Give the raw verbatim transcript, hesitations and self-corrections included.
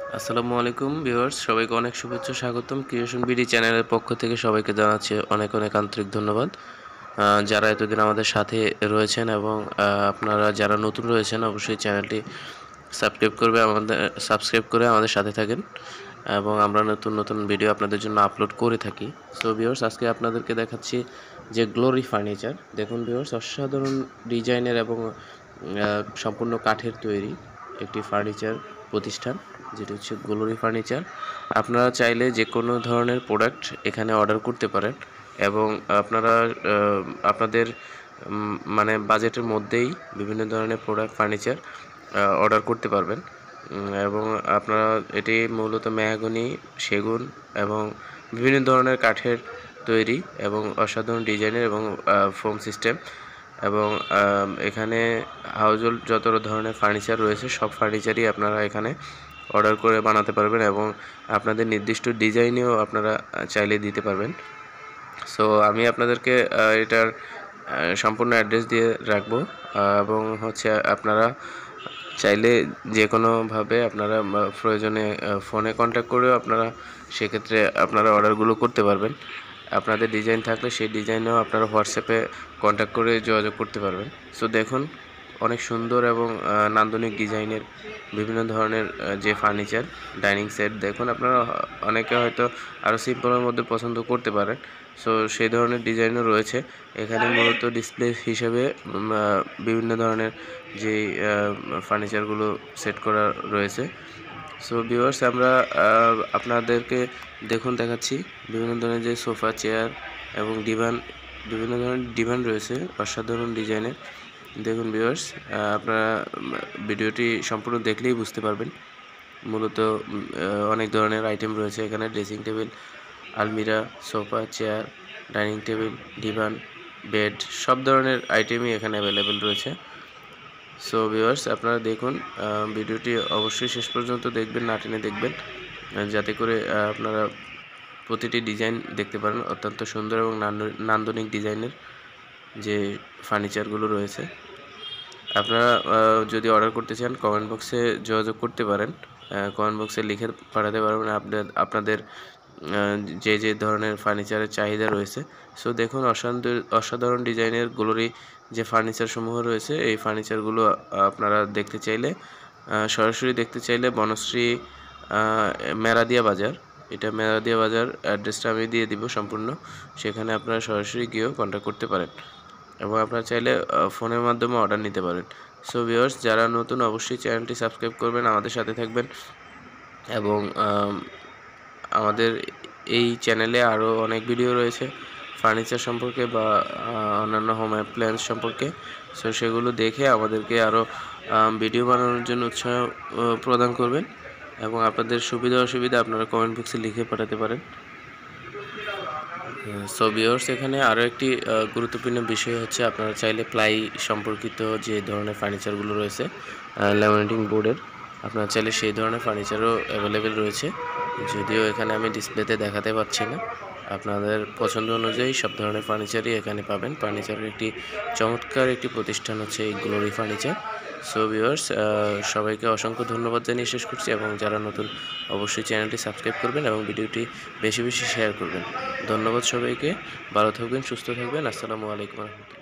আসসালামু আলাইকুম ভিউয়ার্স, সবাইকে অনেক শুভেচ্ছা স্বাগতম। ক্রিয়েশন বিডি চ্যানেলের পক্ষ থেকে সবাইকে জানাচ্ছি অনেক অনেক আন্তরিক ধন্যবাদ। আহ, যারা এতদিন আমাদের সাথে রয়েছেন এবং আহ, আপনারা যারা নতুন রয়েছেন অবশ্যই চ্যানেলটি সাবস্ক্রাইব করবে আমাদের সাবস্ক্রাইব করে আমাদের সাথে থাকেন এবং আমরা নতুন নতুন ভিডিও আপনাদের জন্য আপলোড করে থাকি। সো ভিউয়ার্স, আজকে আপনাদেরকে দেখাচ্ছি যে গ্লোরি ফার্নিচার। দেখুন ভিউয়ার্স, অসাধারণ ডিজাইনের এবং আহ, সম্পূর্ণ কাঠের তৈরি একটি ফার্নিচার প্রতিষ্ঠান, যেটি হচ্ছে গ্লোরি ফার্নিচার। আপনারা চাইলে যে কোনো ধরনের প্রোডাক্ট এখানে অর্ডার করতে পারেন এবং আপনারা আহ, আপনাদের উম, মানে বাজেটের মধ্যেই বিভিন্ন ধরনের প্রোডাক্ট ফার্নিচার অর্ডার করতে পারবেন। উম, এবং আপনারা এটি মূলত মেহগনি, সেগুন এবং বিভিন্ন ধরনের কাঠের তৈরি এবং অসাধারণ ডিজাইনের এবং ফোম সিস্টেম এবং এখানে হাউজহোল্ড যত ধরনের ফার্নিচার রয়েছে সব ফার্নিচারই আপনারা এখানে অর্ডার করে বানাতে পারবেন এবং আপনাদের নির্দিষ্ট ডিজাইনেও আপনারা চাইলে দিতে পারবেন। সো আমি আপনাদেরকে এটার সম্পূর্ণ অ্যাড্রেস দিয়ে রাখবো এবং হচ্ছে আপনারা চাইলে যে কোনোভাবে আপনারা প্রয়োজনে ফোনে কন্ট্যাক্ট করেও আপনারা সেক্ষেত্রে আপনারা অর্ডারগুলো করতে পারবেন। আপনাদের ডিজাইন থাকলে সেই ডিজাইনেও আপনারা হোয়াটসঅ্যাপে কন্ট্যাক্ট করে যোগাযোগ করতে পারবেন। সো দেখুন, অনেক সুন্দর এবং নান্দনিক ডিজাইনের বিভিন্ন ধরনের যে ফার্নিচার ডাইনিং সেট, দেখুন আপনারা অনেকে হয়তো আরও সিম্পলের মধ্যে পছন্দ করতে পারেন। সো সেই ধরনের ডিজাইনও রয়েছে এখানে। মূলত ডিসপ্লে হিসেবে বিভিন্ন ধরনের যে ফার্নিচারগুলো সেট করা রয়েছে। সো ভিউয়ার্স, আমরা আপনাদেরকে দেখুন দেখাচ্ছি বিভিন্ন ধরনের যে সোফা, চেয়ার এবং ডিভান, বিভিন্ন ধরনের ডিভান রয়েছে অসাধারণ ডিজাইনের। দেখুন ভিউয়ার্স, আপনারা ভিডিওটি সম্পূর্ণ দেখলেই বুঝতে পারবেন। মূলত অনেক ধরনের আইটেম রয়েছে এখানে, ড্রেসিং টেবিল, আলমিরা, sofa, chair, dining table, divan, bed, সব ধরনের আইটেমই এখানে অ্যাভেলেবেল রয়েছে। সো ভিউয়ার্স, আপনারা দেখুন, ভিডিওটি অবশ্যই শেষ পর্যন্ত দেখবেন, না টেনে দেখবেন, যাতে করে আপনারা প্রতিটি ডিজাইন দেখতে পারেন। অত্যন্ত সুন্দর এবং নান্দনিক ডিজাইনের যে ফার্নিচারগুলো রয়েছে। আপনারা যদি অর্ডার করতে চান কমেন্ট বক্সে যোগাযোগ করতে পারেন, কমেন্ট বক্সে লিখে পাঠাতে পারবেন আপনাদের আপনাদের যে যে ধরনের ফার্নিচারের চাহিদা রয়েছে। সো দেখুন, অসাধারণ অসাধারণ ডিজাইনের গ্লোরি যে ফার্নিচার সমূহ রয়েছে, এই ফার্নিচারগুলো আপনারা দেখতে চাইলে, সরাসরি দেখতে চাইলে বনশ্রী মেরাদিয়া বাজার, এটা মেরাদিয়া বাজার অ্যাড্রেসটা আমি দিয়ে দিব সম্পূর্ণ, সেখানে আপনারা সরাসরি গিয়েও কন্ট্যাক্ট করতে পারেন এবং আপনারা চাইলে ফোনের মাধ্যমে অর্ডার নিতে পারেন। সো ভিউয়ার্স, যারা নতুন অবশ্যই চ্যানেলটি সাবস্ক্রাইব করবেন, আমাদের সাথে থাকবেন এবং আমাদের এই চ্যানেলে আরও অনেক ভিডিও রয়েছে ফার্নিচার সম্পর্কে বা অন্যান্য হোম অ্যাপ্লায়েন্স সম্পর্কে। সো সেগুলো দেখে আমাদেরকে আরও ভিডিও বানানোর জন্য উৎসাহ প্রদান করবেন এবং আপনাদের সুবিধা অসুবিধা আপনারা কমেন্ট বক্সে লিখে পাঠাতে পারেন। সো ভিউয়ার্স, এখানে আরও একটি গুরুত্বপূর্ণ বিষয় হচ্ছে, আপনারা চাইলে প্লাই সম্পর্কিত যে ধরনের ফার্নিচারগুলো রয়েছে ল্যামিনেটিং বোর্ডের, আপনারা চাইলে সেই ধরনের ফার্নিচারও অ্যাভেলেবেল রয়েছে, যদিও এখানে আমি ডিসপ্লেতে দেখাতে পাচ্ছি না। আপনাদের পছন্দ অনুযায়ী সব ধরনের ফার্নিচারই এখানে পাবেন। ফার্নিচারের একটি চমৎকার একটি প্রতিষ্ঠান হচ্ছে এই গ্লোরি ফার্নিচার। সো ভিউয়ার্স, সবাইকে অসংখ্য ধন্যবাদ জানিয়ে শেষ করছি এবং যারা নতুন অবশ্যই চ্যানেলটি সাবস্ক্রাইব করবেন এবং ভিডিওটি বেশি বেশি শেয়ার করবেন। ধন্যবাদ সবাইকে, ভালো থাকবেন, সুস্থ থাকবেন। আসসালামু আলাইকুম রহমতুল্লাহ।